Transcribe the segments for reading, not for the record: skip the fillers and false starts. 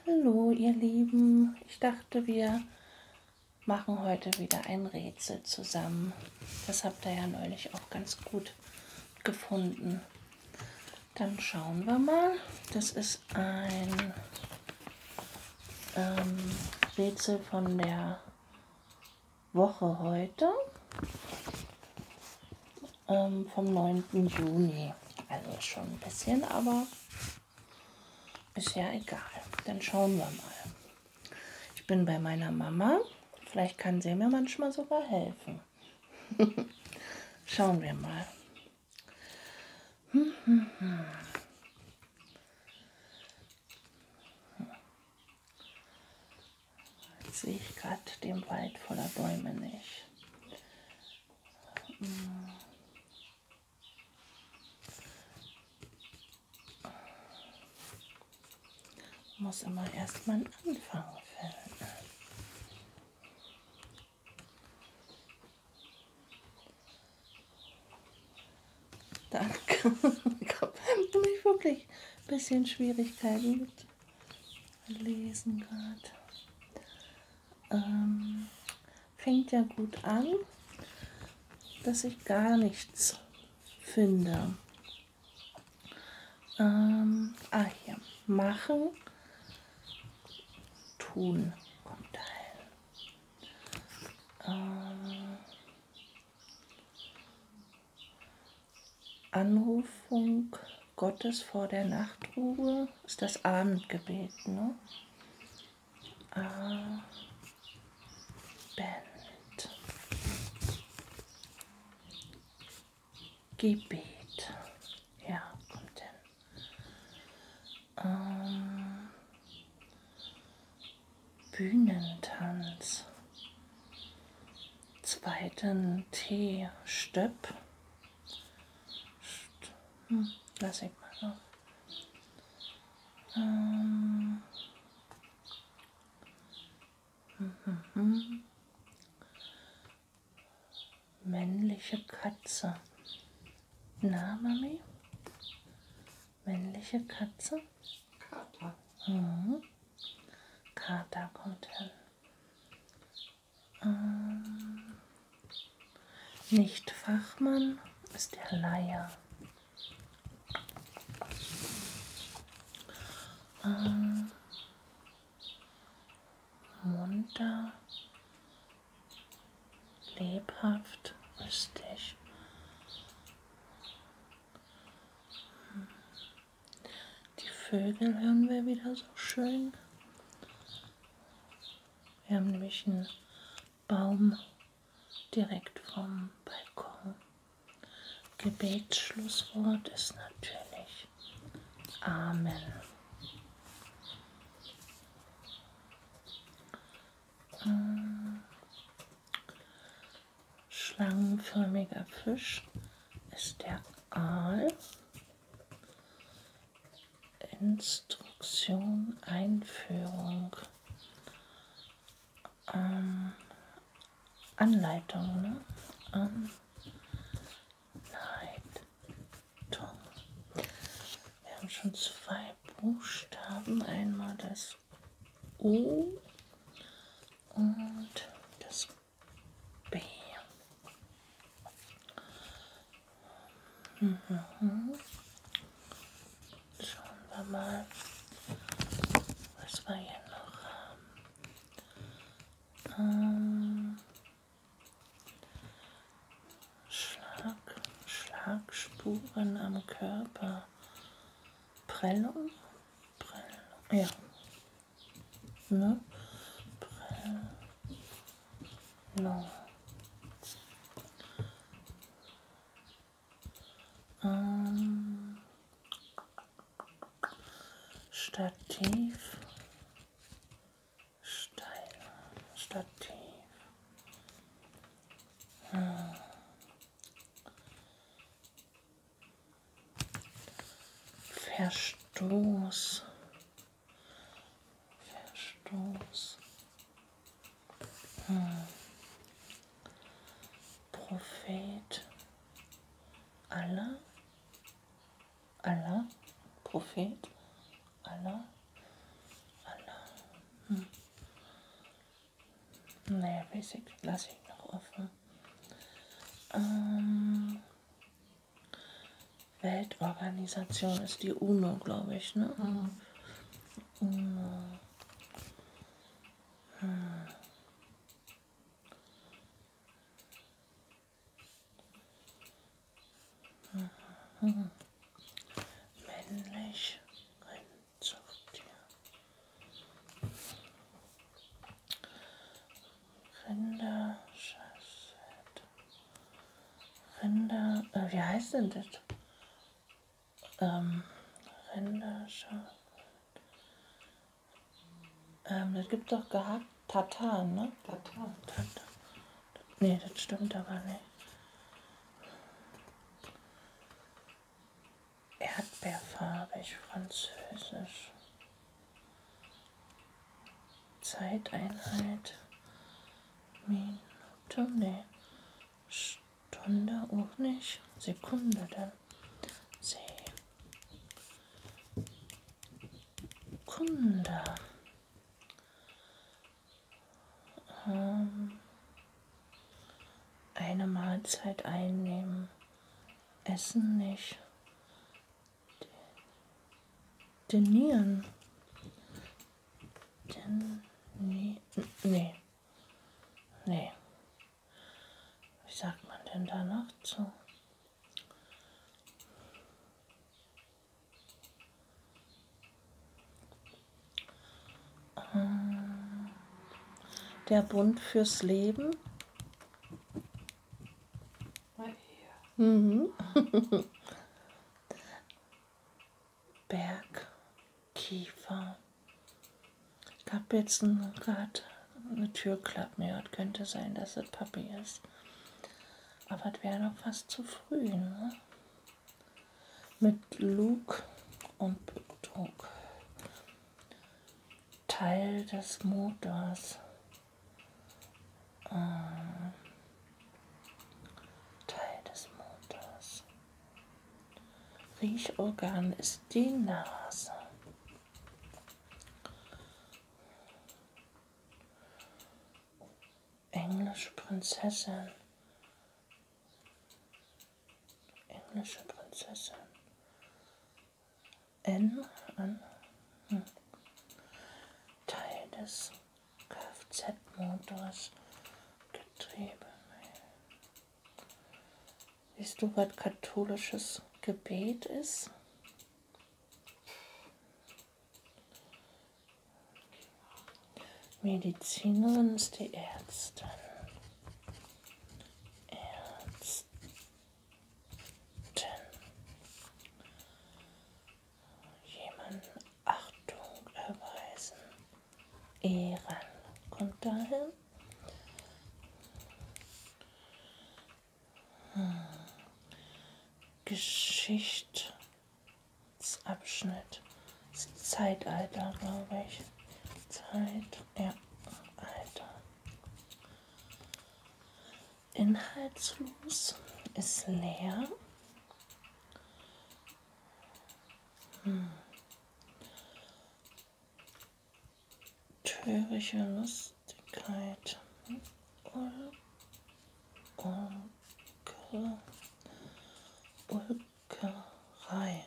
Hallo ihr Lieben, ich dachte, wir machen heute wieder ein Rätsel zusammen. Das habt ihr ja neulich auch ganz gut gefunden. Dann schauen wir mal. Das ist ein Rätsel von der Woche heute, vom 9. Juni. Also ist schon ein bisschen, aber ist ja egal. Dann schauen wir mal. Ich bin bei meiner Mama. Vielleicht kann sie mir manchmal sogar helfen. Schauen wir mal. Jetzt sehe ich gerade den Wald voller Bäume nicht. Muss immer erst mal einen Anfang finden. Danke. Ich habe nämlich wirklich ein bisschen Schwierigkeiten mit Lesen gerade. Fängt ja gut an, dass ich gar nichts finde. Hier. Machen, tun kommt dahin. Anrufung Gottes vor der Nachtruhe ist das Abendgebet, ne? Abend. Gebet. Ja, kommt hin. Bühnentanz. Zweiten T. Stöpp. Lass ich mal noch. Männliche Katze. Na, Mami? Männliche Katze? Kater. Kater kommt hin. Nicht Fachmann ist der Laie. Munter, lebhaft, lustig. Die Vögel hören wir wieder so schön. Wir haben nämlich einen Baum direkt vom Balkon. Gebetsschlusswort ist natürlich Amen. Schlangenförmiger Fisch ist der Aal. Instruktion, Einführung, Anleitung, ne? Anleitung. Wir haben schon 2 Buchstaben, einmal das O und das B. Schauen wir mal, was wir hier noch haben. Schlagspuren am Körper. Prellung? Ja. Ne? Prellung. Stativ. Stativ. Verstoß. Prophet. Allah. Prophet. Allah. Nee, Basic lasse ich noch offen. Weltorganisation ist die UNO, glaube ich, ne? UNO. Männlich, Rindzuchttier. Rinder, Schafsfett. Rinder, wie heißt denn das? Rinder, Schaf. Das gibt doch gehackt Tartan, ne? Tatar. Tartan. Nee, das stimmt aber nicht. Erdbeerfarbig, französisch. Zeiteinheit. Minute, nee. Stunde auch nicht. Sekunde dann. Sekunde. Eine Mahlzeit einnehmen. Essen nicht. Denieren. Nee. Nee. Wie sagt man denn da noch zu? Der Bund fürs Leben. Mhm. Bergkiefer. Ich habe jetzt gerade eine Türklappe gehört. Könnte sein, dass es Papi ist. Aber es wäre noch fast zu früh. Ne? Mit Lug und Betrug. Teil des Motors. Teil des Motors. Riechorgan ist die Nase. Englische Prinzessin. Englische Prinzessin. Teil des Kfz-Motors. Getriebe. Siehst du, was katholisches Gebet ist? Medizinerin ist die Ärztin. Jemanden Achtung erweisen. Ehren. Kommt dahin? Geschichtsabschnitt. Das Zeitalter, glaube ich. Alter. Inhaltslos ist leer. Törichte Lustigkeit. Ulkerei.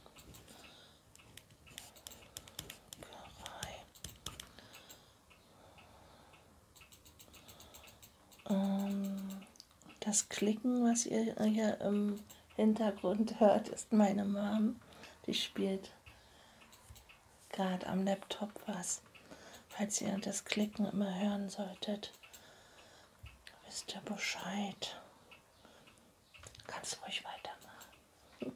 Das Klicken, was ihr hier im Hintergrund hört, ist meine Mom. Die spielt gerade am Laptop was. Falls ihr das Klicken immer hören solltet, wisst ihr Bescheid. Kannst ruhig weitermachen.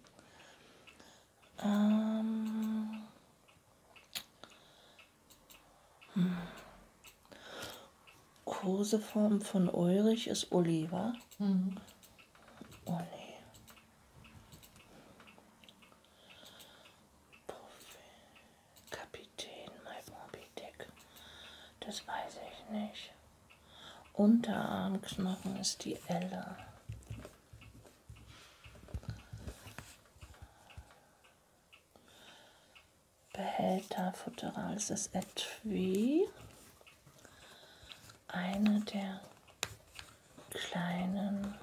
Koseform von Ulrich ist Oliver. Olli. Kapitän, mein Moby Dick. Das weiß ich nicht. Unterarmknochen ist die Elle. Behälter, Futteral ist das Etui. eine der kleinen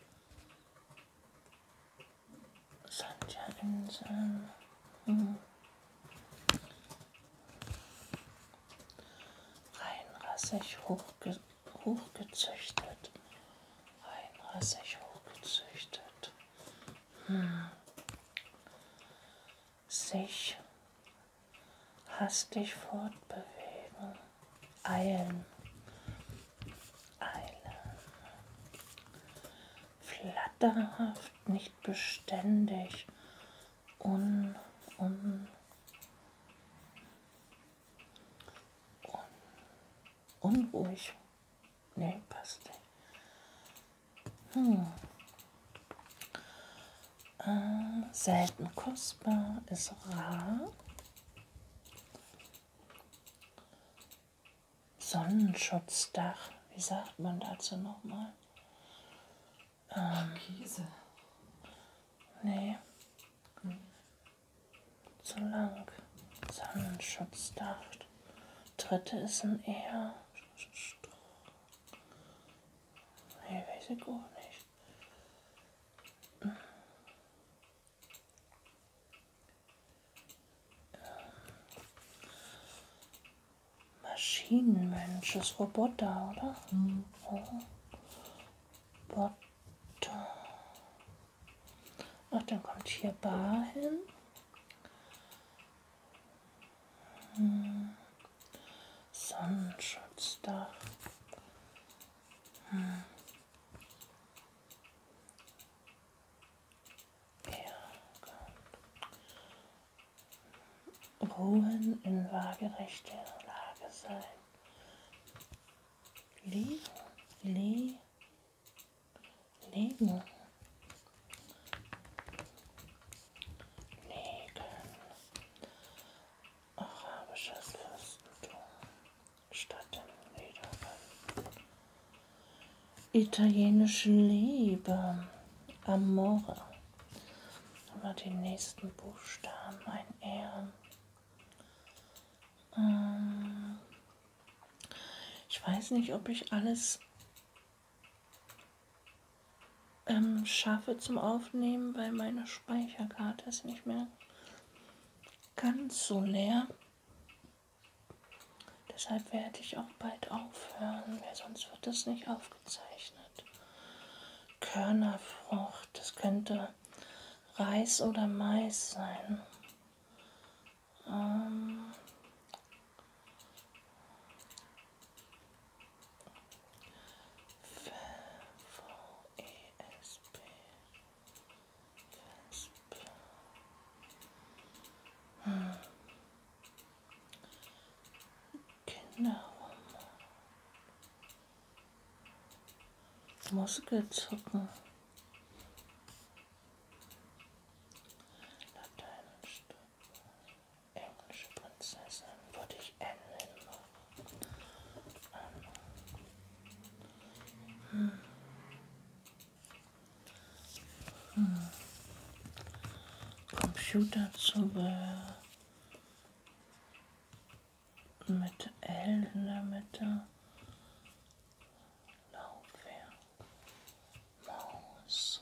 Sandia-Inseln. Reinrassig hochgezüchtet. Reinrassig hochgezüchtet. Sich hastig fortbewegen. Eilen. Flatterhaft, nicht beständig, unruhig. Nee, passt nicht. Selten kostbar, ist rar. Sonnenschutzdach, wie sagt man dazu nochmal? Käse. Nee. Zu lang. Sonnenschutzdach. Dritte ist ein eher. Nee, weiß ich auch nicht. Maschinenmensch ist Roboter, oder? Roboter. Ach, dann kommt hier Bar hin. Sonnenschutzdach. Ruhen in waagerechter Lage sein. Liegen. Arabisches Fürstentum. Stadt im Niedergang. Italienische Liebe. Amore. Aber die nächsten Buchstaben ein R. Ich weiß nicht, ob ich alles schaffe zum Aufnehmen, weil meine Speicherkarte ist nicht mehr ganz so leer. Deshalb werde ich auch bald aufhören, weil sonst wird das nicht aufgezeichnet. Körnerfrucht, das könnte Reis oder Mais sein. VESP. Kinderroman. Muskelzucken. Lateinisch. Englische Prinzessin. Würde ich N hinmachen. Computerzubehör. Mit L in der Mitte. Laufwerk. Maus.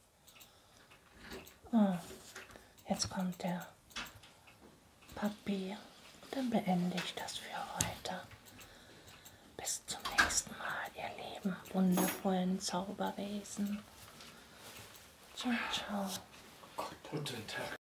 Jetzt kommt der Papier. Dann beende ich das für heute. Bis zum nächsten Mal, ihr lieben, wundervollen Zauberwesen. Ciao, ciao. Guten Tag.